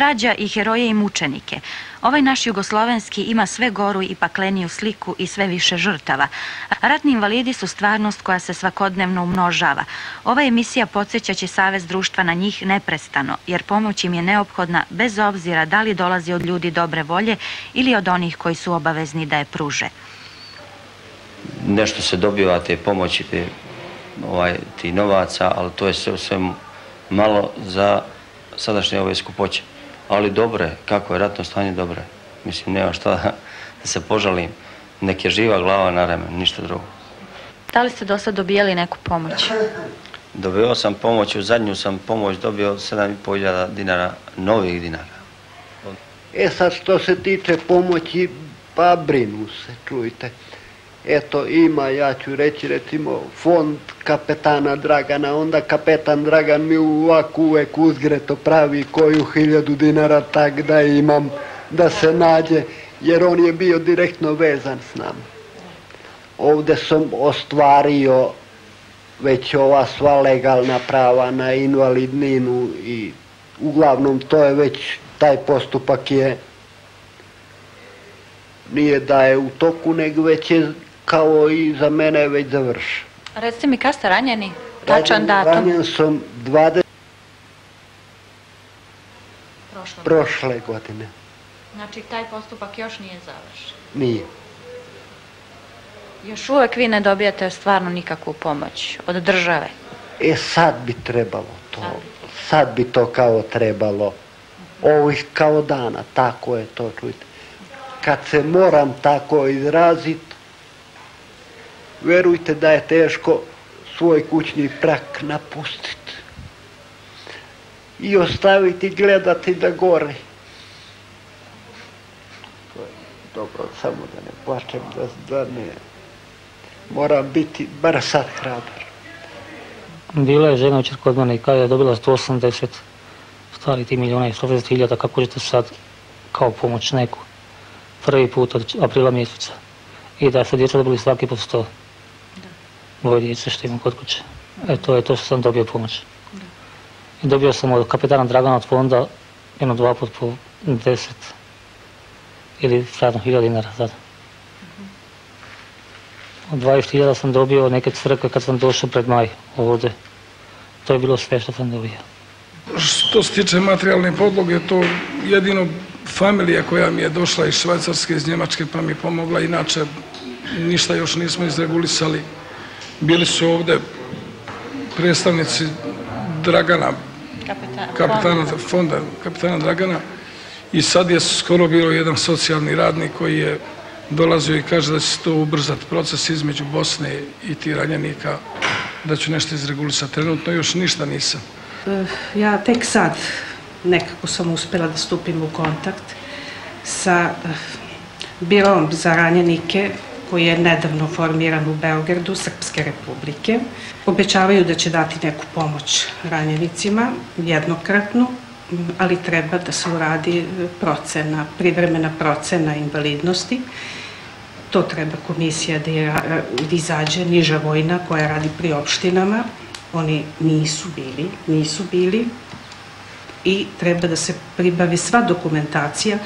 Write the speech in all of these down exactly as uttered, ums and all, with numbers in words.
rađa i heroje i mučenike. Ovaj naš jugoslovenski ima sve goru i pakleniju sliku i sve više žrtava. Ratni invalidi su stvarnost koja se svakodnevno umnožava. Ova emisija podsjećaće savez društva na njih neprestano, jer pomoć im je neophodna bez obzira da li dolazi od ljudi dobre volje ili od onih koji su obavezni da je pruže. Nešto se dobiva te pomoći, te ovaj, ti novaca, ali to je sve, sve malo za sadašnje ove skupoće. Ali dobre, kako je ratno stanje, dobre. Mislim, nema šta da, da se požalim. Nek je živa glava na remen, ništa drugo. Da li ste do sad dobijali neku pomoć? Dobio sam pomoć, u zadnju sam pomoć dobio sedam i pol hiljada dinara, novih dinara. E sad, što se tiče pomoći, pa brinu se, čujte. Eto, ima, ja ću reći, recimo, fond kapetana Dragana, onda kapetan Dragan mi ovako uvek uzgreto pravi koju hiljadu dinara tak da imam, da se nađe, jer on je bio direktno vezan s nama. Ovde sam ostvario već ova sva legalna prava na invalidninu i uglavnom to je već, taj postupak je, nije da je u toku, nego već je kao i za mene već završen. Recite mi, kada ste ranjeni? Tačan datum? Ranjen sam dvadeset prošle godine. Znači, taj postupak još nije završen? Nije. Još uvek vi ne dobijate stvarno nikakvu pomoć od države? E, sad bi trebalo to. Sad bi to kao trebalo. Ovih kao dana, tako je to, čujte. Kad se moram tako izraziti, verujte da je teško svoj kućni prak napustiti i ostaviti gledati da gore. Dobro, samo da ne plačem, da, da ne... Moram biti bar sad hrabar. Bila je žena učer kod mene i kada je dobila sto osamdeset stvari ti milijuna i sto osamdeset hiljada, kako ćete sad kao pomoć neku prvi put od aprila mjeseca i da su djeca dobili svaki po sto. Moje djece što imam kod kuće. E to je to što sam dobio pomoć. I dobio sam od kapetana Dragana od fonda jedno dva put po deset ili stvarno hiljada dinara sada. Od dvadeset hiljada sam dobio neke crkve kad sam došao pred maj ovdje. To je bilo sve što sam dobio. Što se tiče materijalne podloge, to jedino familija koja mi je došla iz Švajcarske, iz Njemačke pa mi je pomogla, inače ništa još nismo izregulisali. Bili su ovdje predstavnici Dragana, kapetana fonda, kapetana Dragana, i sad je skoro bilo jedan socijalni radnik koji je dolazio i kaže da će se to ubrzati proces između Bosne i ti ranjenika, da ću nešto izregulisati. Trenutno još ništa nisam. Ja tek sad nekako sam uspjela da stupim u kontakt sa birom za ranjenike koji je nedavno formiran u Beogradu, Srpske republike. Obećavaju da će dati neku pomoć ranjenicima, jednokratnu, ali treba da se uradi procena, privremena procena invalidnosti. To treba komisija da izađe, niža vojna koja radi pri opštinama. Oni nisu bili, nisu bili i treba da se pribavi sva dokumentacija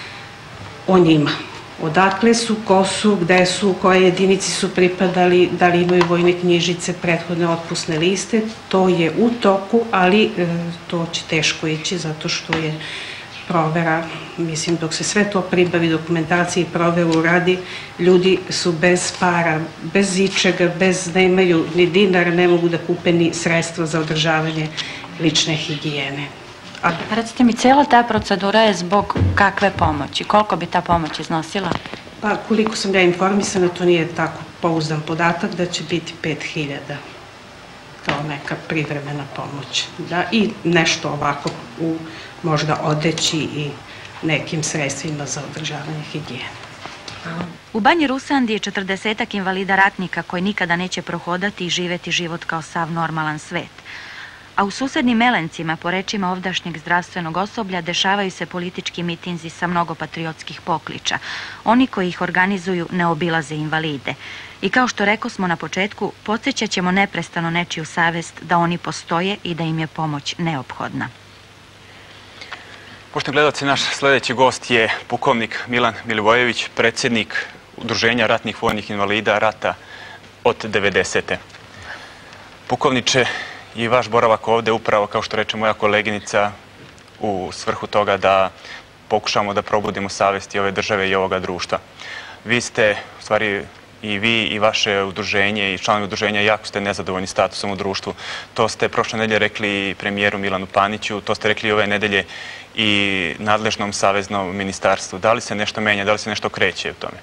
o njima. Odakle su, ko su, gde su, koje jedinici su pripadali, da li imaju vojne knjižice, prethodne otpusne liste, to je u toku, ali to će teško ići zato što je provera, mislim, dok se sve to pribavi, dokumentacije i proveru radi, ljudi su bez para, bez ičega, bez, nemaju ni dinara, ne mogu da kupe ni sredstva za održavanje lične higijene. Recite mi, cijela ta procedura je zbog kakve pomoći? Koliko bi ta pomoć iznosila? Pa, koliko sam ja informisana, to nije tako pouzdan podatak da će biti pet hiljada kao neka privremena pomoć. I nešto ovako u možda odeći i nekim sredstvima za održavanje higijene. U Banji Rusandi je četrdesetak invalida ratnika koji nikada neće prohodati i živeti život kao sav normalan svet. A u susednim Melencima, po rečima ovdašnjeg zdravstvenog osoblja, dešavaju se politički mitinzi sa mnogo patriotskih pokliča. Oni koji ih organizuju ne obilaze invalide. I kao što rekosmo na početku, podsjećat ćemo neprestano nečiju savest da oni postoje i da im je pomoć neophodna. Poštovani gledalci, naš sljedeći gost je pukovnik Milan Milivojević, predsjednik Udruženja ratnih vojnih invalida rata od devedesete. Pukovniče, i vaš boravak ovdje upravo, kao što reče moja koleginica, u svrhu toga da pokušamo da probudimo savjesti ove države i ovoga društva. Vi ste, u stvari, i vi i vaše udruženje i članovi udruženja jako ste nezadovoljni statusom u društvu. To ste prošle nedelje rekli premijeru Milanu Paniću, to ste rekli ove nedelje i nadležnom saveznom ministarstvu. Da li se nešto menja, da li se nešto kreće u tome?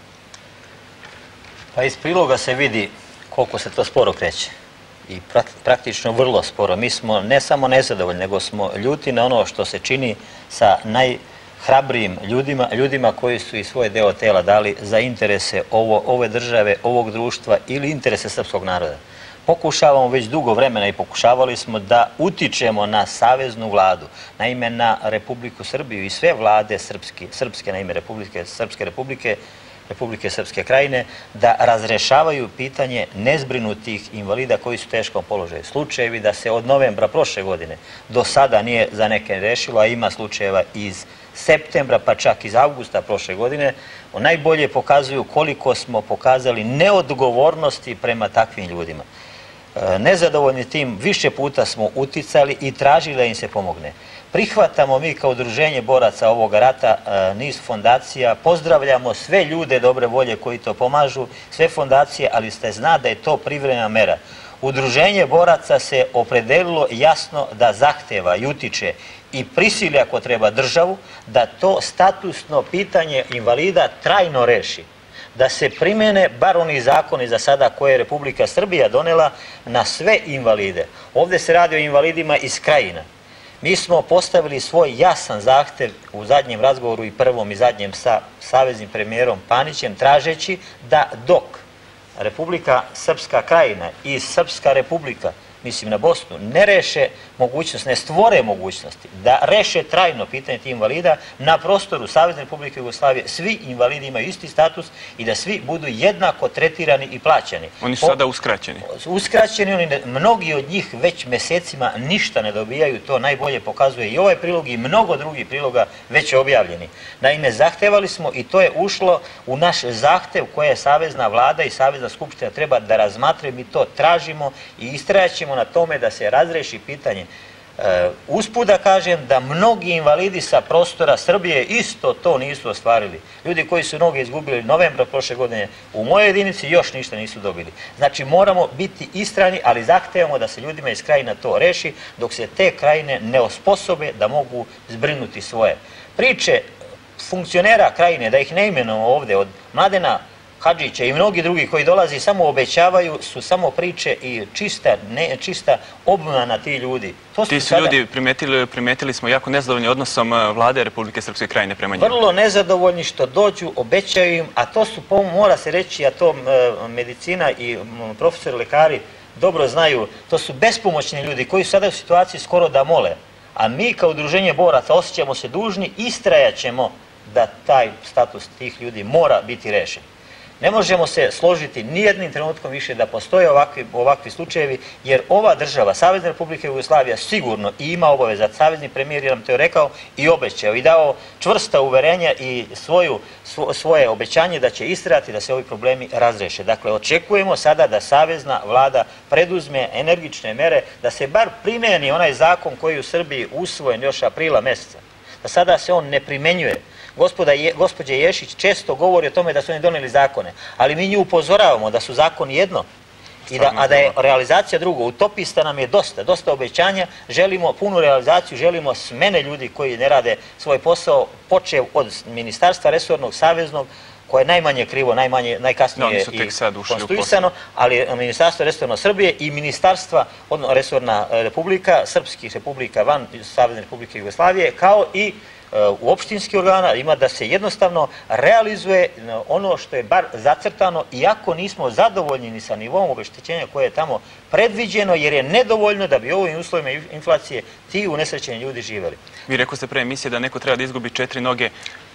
Pa iz priloga se vidi koliko se to sporo kreće. I praktično vrlo sporo. Mi smo ne samo nezadovoljni, nego smo ljuti na ono što se čini sa najhrabrijim ljudima, ljudima koji su i svoj deo tela dali za interese ovo, ove države, ovog društva ili interese srpskog naroda. Pokušavamo već dugo vremena i pokušavali smo da utičemo na saveznu vladu, naime na Republiku Srbiju i sve vlade srpske, srpske naime Republike, Srpske republike, Republike Srpske krajine, da razrešavaju pitanje nezbrinutih invalida koji su u teškom položaju. Slučajevi da se od novembra prošle godine do sada nije za neke rešilo, a ima slučajeva iz septembra pa čak iz avgusta prošle godine, najbolje pokazuju koliko smo pokazali neodgovornosti prema takvim ljudima. Nezadovoljni tim više puta smo uticali i tražili da im se pomogne. Prihvatamo mi kao udruženje boraca ovoga rata niz fondacija, pozdravljamo sve ljude dobre volje koji to pomažu, sve fondacije, ali ste zna da je to privremena mera. Udruženje boraca se opredelilo jasno da zahteva i utiče i prisili ako treba državu da to statusno pitanje invalida trajno reši. Da se primene bar oni zakoni za sada koje je Republika Srbija donela na sve invalide. Ovdje se radi o invalidima iz Krajina. Mi smo postavili svoj jasan zahtev u zadnjem razgovoru i prvom i zadnjem sa saveznim premijerom Panićem, tražeći da dok Republika Srpska Krajina i Srpska Republika, mislim na Bosnu, ne reše mogućnost, ne stvore mogućnosti da reše trajno pitanje tih invalida na prostoru Savezne Republike Jugoslavije, svi invalidi imaju isti status i da svi budu jednako tretirani i plaćani. Oni su sada uskraćeni. Uskraćeni, oni ne, mnogi od njih već mesecima ništa ne dobijaju, to najbolje pokazuje i ovaj prilog i mnogo drugih priloga već objavljeni. Naime, zahtevali smo i to je ušlo u naš zahtev koje je Savezna vlada i Savezna skupština treba da razmatre, mi to tražimo i istrajaćemo na tome da se razreši pitanje. E, usput da kažem da mnogi invalidi sa prostora Srbije isto to nisu ostvarili. Ljudi koji su noge izgubili novembra prošle godine u mojoj jedinici još ništa nisu dobili. Znači moramo biti istrajni, ali zahtevamo da se ljudima iz Krajina to reši dok se te krajine ne osposobe da mogu zbrinuti svoje. Priče funkcionera Krajine, da ih ne imenujemo ovdje, od Mladena Hadžića i mnogi drugi koji dolazi samo obećavaju, su samo priče i čista, ne, čista obmana ti ljudi. To ti su sada ljudi, primetili, primetili smo, jako nezadovoljni odnosom vlade Republike Srpske Krajine prema njima. Vrlo nezadovoljni što dođu, obećaju im, a to su, mora se reći, a to medicina i profesori lekari dobro znaju, to su bespomoćni ljudi koji su sada u situaciji skoro da mole. A mi kao udruženje boraca osjećamo se dužni, istrajaćemo da taj status tih ljudi mora biti rešen. Ne možemo se složiti nijednim trenutkom više da postoje ovakvi, ovakvi slučajevi, jer ova država, Savezna Republika Jugoslavija, sigurno i ima obaveza, savezni premijer je nam to je rekao i obećao i dao čvrsta uverenja i svoju, svo, svoje obećanje da će istrajati da se ovi problemi razreše. Dakle, očekujemo sada da savezna vlada preduzme energične mere, da se bar primeni onaj zakon koji je u Srbiji usvojen još aprila mjeseca. Da sada se on ne primenjuje. Gospoda je, gospođa Ješić često govori o tome da su oni doneli zakone, ali mi nju upozoravamo da su zakoni jedno, i da, a da je realizacija drugo. Utopista nam je dosta, dosta obećanja, želimo punu realizaciju, želimo smene ljudi koji ne rade svoj posao, počev od ministarstva resornog, saveznog, koje je najmanje krivo, najmanje, najkasnije no, i konstituisano, ali ministarstvo resorno Srbije i ministarstva, odnosno resorna republika, srpskih republika van Savezne Republike Jugoslavije, kao i u opštinski organa ima da se jednostavno realizuje ono što je bar zacrtano, iako nismo zadovoljni ni sa nivom obeštećenja koje je tamo predviđeno, jer je nedovoljno da bi u ovim uslovima inflacije ti unesrećeni ljudi živeli. Vi rekao ste pre emisije da neko treba da izgubi četiri noge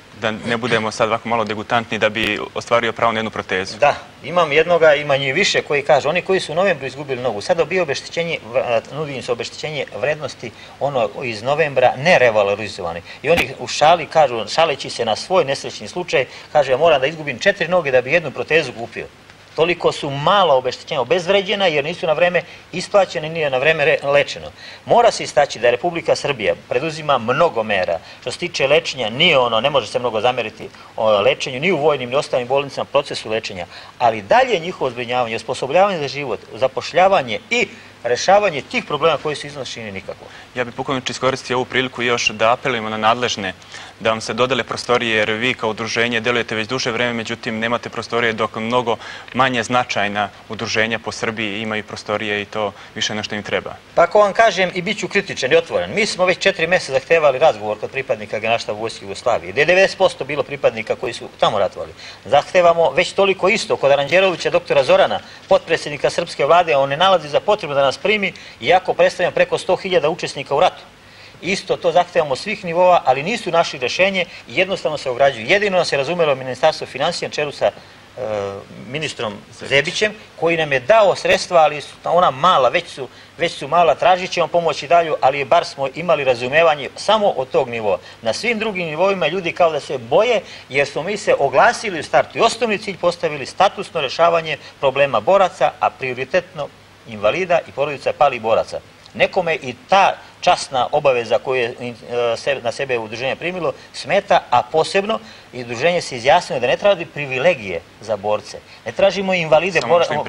da ne budemo sad ovako malo degutantni, da bi ostvario pravo na jednu protezu? Da, imam jednoga, ima njih više koji kažu, oni koji su u novembru izgubili nogu, sad dobiju obeštećenje, nudi im se obeštećenje vrednosti ono iz novembra nerevalorizovani. I oni u šali kažu, šaleći se na svoj nesrećni slučaj, kaže ja moram da izgubim četiri noge da bi jednu protezu kupio. Toliko su mala obeštećenja obezvređena jer nisu na vreme isplaćene, nije na vreme lečeno. Mora se istaći da Republika Srbija preduzima mnogo mera. Što se tiče lečenja, nije ono, ne može se mnogo zameriti o lečenju, ni u vojnim, ni ostalim bolnicama, procesu lečenja, ali dalje njihovo zbrinjavanje, osposobljavanje za život, zapošljavanje i rešavanje tih problema koji su iznošeni nikako. Ja bih pukovniče iskoristio ovu priliku još da apelujemo na nadležne da vam se dodele prostorije, jer vi kao udruženje delujete već duže vreme, međutim nemate prostorije, dok mnogo manje značajna udruženja po Srbiji imaju prostorije i to više nešto im treba. Pa ako vam kažem i bit ću kritičan i otvoren, mi smo već četiri mjeseca zahtevali razgovor kod pripadnika Generalštaba Vojske Jugoslavije, gdje je devedeset posto bilo pripadnika koji su tamo ratovali. Zahtevamo već toliko isto kod Aranđerovića, doktora Zorana, potpredsjednika srpske vlade, a on ne nalazi za potrebu da nas primi, iako predstavljam preko sto hiljada učesnika u ratu. Isto to zahtevamo svih nivoa, ali nisu našli rešenje i jednostavno se ograđuju. Jedino nam se razumelo Ministarstvo financija na čelu sa e, ministrom Zebićem, koji nam je dao sredstva, ali su ona mala, već su, već su mala, tražit ćemo pomoć i dalju, ali bar smo imali razumevanje samo od tog nivoa. Na svim drugim nivoima ljudi kao da se boje, jer smo mi se oglasili u startu i osnovni cilj postavili statusno rešavanje problema boraca, a prioritetno invalida i porodica palih boraca. Nekome i ta časna obaveza koju je na sebe udruženje primilo smeta, a posebno i udruženje se izjasnilo da ne traži privilegije za borce. Ne tražimo invalide,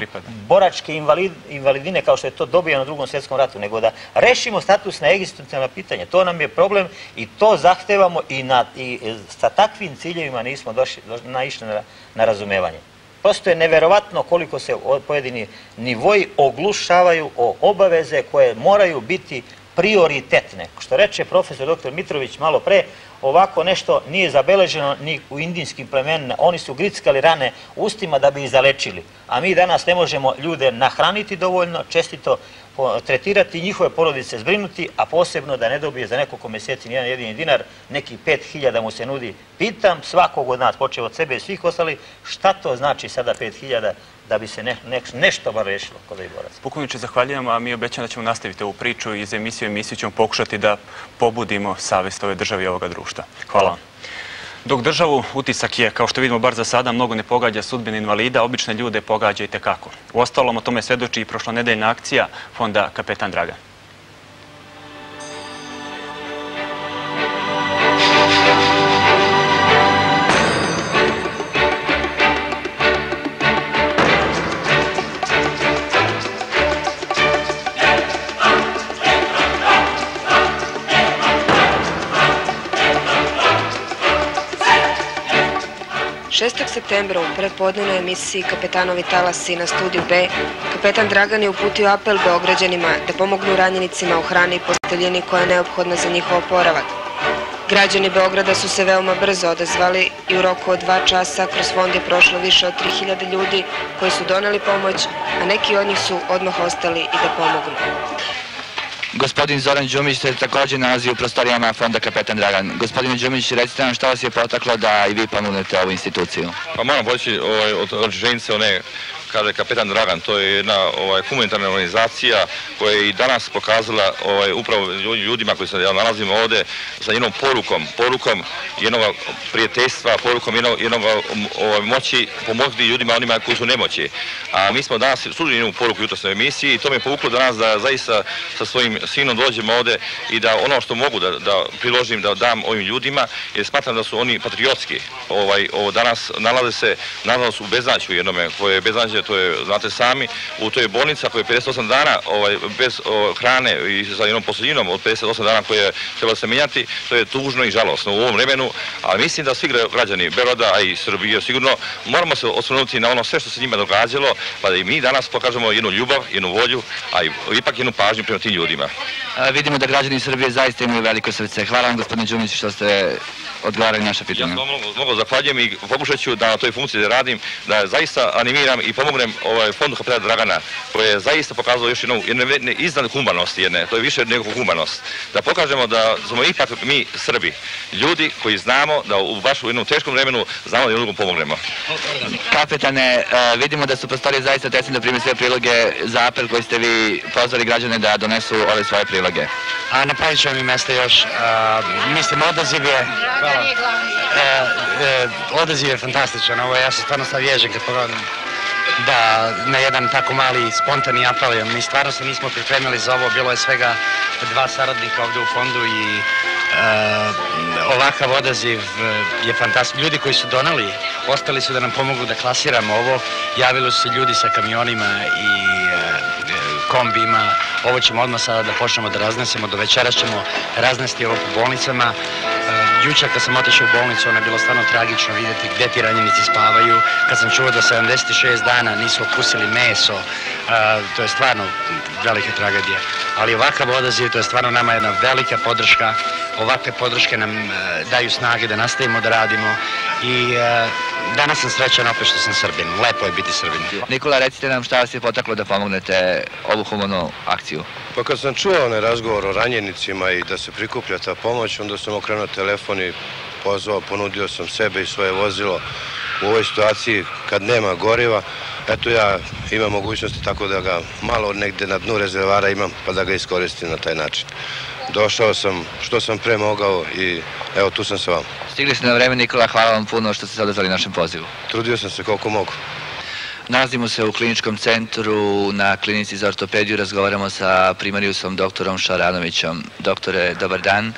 boračke invalidine kao što je to dobijeno u drugom svjetskom ratu, nego da rešimo status na egzistencijalna pitanja. To nam je problem i to zahtevamo i sa takvim ciljevima nismo naišli na razumevanje. Prosto je neverovatno koliko se pojedini nivoji oglušavaju o obaveze koje moraju biti prioritetne. Što reče profesor doktor Mitrović malo pre, ovako nešto nije zabeleženo ni u indijskim plemenima. Oni su grickali rane ustima da bi ih zalečili. A mi danas ne možemo ljude nahraniti dovoljno, čestito tretirati, njihove porodice zbrinuti, a posebno da ne dobije za nekoliko mjeseci nijedan jedini dinar, neki pet hiljada mu se nudi. Pitam svakog od nas, počeo od sebe i svih ostali, šta to znači sada pet hiljada da bi se nešto bar rešilo kod ovih boraca. Pukovniče, zahvaljujem, a mi obećamo da ćemo nastaviti ovu priču i iz emisiju u emisiju ćemo pokušati da pobudimo savest ove države i ovoga društva. Hvala vam. Dok državu utisak je, kao što vidimo bar za sada, mnogo ne pogađa sudbine invalida, obične ljude pogađa i tekako. Uostalom, o tome svedoči i prošlonedeljna akcija fonda Kapetan Dragan. šestog septembra u predpodnevnoj emisiji Kapetanovi talasi na Studiju B, kapetan Dragan je uputio apel Beograđanima da pomognu ranjenicima u hrani i posteljini koja je neophodna za njihov oporavak. Građani Beograda su se veoma brzo odazvali i u roku od dva časa kroz fond je prošlo više od tri hiljade ljudi koji su doneli pomoć, a neki od njih su odmah ostali i da pomognu. Gospodin Zoran Đumić se također nalazi u prostorijama fonda Kapetan Dragan. Gospodine Đumić, recite nam šta vas je potaklo da i vi pomognete ovu instituciju? Pa moram poći od ženice one, kaže Kapetan Dragan, to je jedna humanitarna organizacija koja je i danas pokazala upravo ljudima koji se nalazimo ovdje sa jednom porukom, porukom jednog prijateljstva, porukom jednog moći pomogti ljudima onima koji su nemoći. A mi smo danas služili jednu poruku jutros na emisiji i to me je povuklo danas da zaista sa svojim sinom dođemo ovdje i da ono što mogu da priložim, da dam ovim ljudima, jer smatram da su oni patriotski. Danas nalaze se, nažalost, u beznađu jednome, koje je beznađe, to je, znate sami, u toj bolnica koja je pedeset osam dana bez hrane i sa jednom posljednjinom od pedeset osam dana koje treba se menjati, to je tužno i žalosno u ovom vremenu, ali mislim da svi građani Beograda, a i Srbije sigurno, moramo se osvrnuti na ono sve što se njima događalo, pa da i mi danas pokažemo jednu ljubav, jednu volju, a ipak jednu pažnju prema tim ljudima. Vidimo da građani Srbije zaista imaju veliko srce. Hvala vam, gospodine Đumić, što ste odgovarali naša pitanja. Ja mnogo zahvaljujem i pokušat ću da na toj funkciji da radim, da zaista animiram i pomognem fondu kapetana Dragana, koji je zaista pokazao još jednu iznad humanosti jedne, to je više nego humanost. Da pokažemo da smo ipak mi Srbi, ljudi koji znamo da u baš u jednom teškom vremenu znamo da jednom pomognemo. Kapetane, vidimo da su prostorije zaista tesni da prime sve priloge za apel koji ste vi pozvali građane da donesu ove svoje priloge. A napravit ćemo mi mesta još. Mislim, odaziv je... Odaziv je fantastičan. Ja sam stvarno sad ježen kad pogledam da na jedan tako mali spontani apel. Mi stvarno se nismo pripremili za ovo. Bilo je svega dva saradnika ovdje u fondu i ovakav odaziv je fantastičan. Ljudi koji su donali, ostali su da nam pomogu da klasiramo ovo. Javili su se ljudi sa kamionima i kombima. Ovo ćemo odmah sada da počnemo da raznesemo. Do večera ćemo raznesti ovo po bolnicama. Jučer kad sam otišao u bolnicu, ono je bilo stvarno tragično vidjeti gdje ti ranjenici spavaju. Kad sam čuo da sedamdeset šest dana nisu okusili meso, to je stvarno velika tragedija. Ali ovakav odaziv, to je stvarno nama jedna velika podrška. Ovakve podrške nam daju snage da nastavimo da radimo i danas sam srećan opet što sam Srbin. Lepo je biti Srbin. Nikola, recite nam šta vas je potaklo da pomognete ovu humanu akciju? Pa kad sam čuo onaj razgovor o ranjenicima i da se prikuplja ta pomoć, onda sam okrenuo telefon i pozvao, ponudio sam sebe i svoje vozilo u ovoj situaciji kad nema goriva. Eto ja imam mogućnosti tako da ga malo negde na dnu rezervara imam pa da ga iskoristim na taj način. Došao sam što sam pre mogao i evo tu sam sa vama. Stigli ste na vreme, Nikola, hvala vam puno što ste se odazvali našem pozivu. Trudio sam se koliko mogu. Nalazimo se u kliničkom centru na klinici za ortopediju, razgovaramo sa primarijusom doktorom Šaranovićom. Doktore, dobar dan.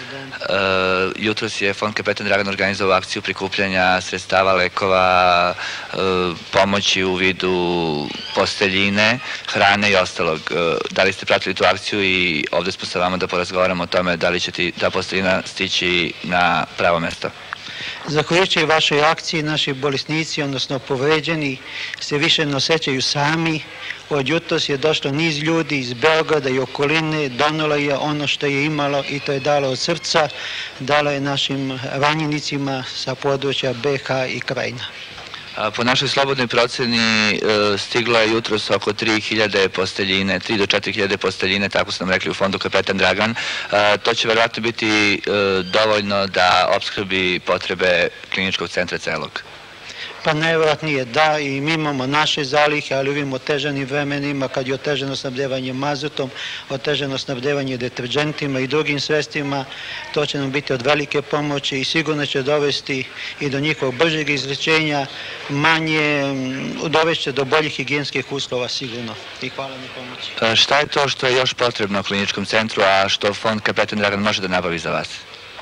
Jutros je Fond Kapetan Dragan organizovao akciju prikupljanja sredstava, lekova, pomoći u vidu posteljine, hrane i ostalog. Da li ste pratili tu akciju i ovdje smo sa vama da porazgovaramo o tome da li će ta posteljina stići na pravo mesto? Zahvaljujući vašoj akciji, naši bolesnici, odnosno povređeni, se više ne osjećaju sami. Od jutros je došlo niz ljudi iz Beograda i okoline, donalo je ono što je imalo i to je dalo od srca, dalo je našim ranjenicima sa područja be ha i Krajina. Po našoj slobodnoj proceni stiglo je jutros oko tri hiljade posteljine, tri do četiri hiljade posteljine, tako su nam rekli u fondu Kapetan Dragan. To će verovatno biti dovoljno da opskrbi potrebe kliničkog centra celog. Pa najvjerojatnije da, i mi imamo naše zalihe, ali u ovim otežanim vremenima kad je otežano snabdevanje mazutom, otežano snabdevanje deterđentima i drugim sredstvima, to će nam biti od velike pomoći i sigurno će dovesti i do njihovog bržeg izlečenja, manje, dovešće do boljih higijenskih uslova sigurno. I hvala na pomoći. Šta je to što je još potrebno u kliničkom centru, a što Fond Kapetan Dragan može da nabavi za vas?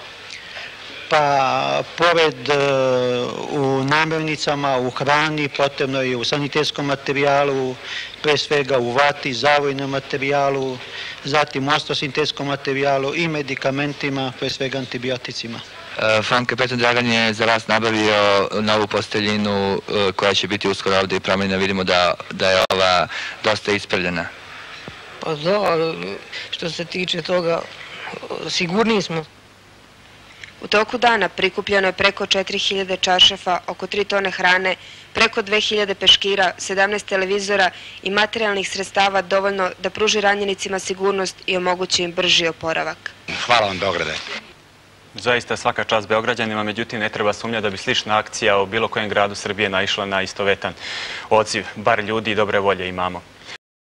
Pa, pored u namirnicama, u hrani, potrebno je u sanitetskom materijalu, pre svega u vati, zavojnom materijalu, zatim u ostrosintetskom materijalu i medikamentima, pre svega antibioticima. Fond Kapetan Dragan je za vas nabavio novu posteljinu koja će biti uskoro ovdje i promenjena. Vidimo da je ova dosta ispravljena. Pa da, što se tiče toga, sigurniji smo. U toku dana prikupljeno je preko četiri hiljade čaršafa, oko tri tone hrane, preko dve hiljade peškira, sedamnaest televizora i materijalnih sredstava dovoljno da pruži ranjenicima sigurnost i omogući im brži oporavak. Hvala vam, Beograde. Zaista svaka čast Beograđanima, međutim ne treba sumnja da bi slična akcija u bilo kojem gradu Srbije naišla na istovetan odziv. Bar ljudi i dobre volje imamo.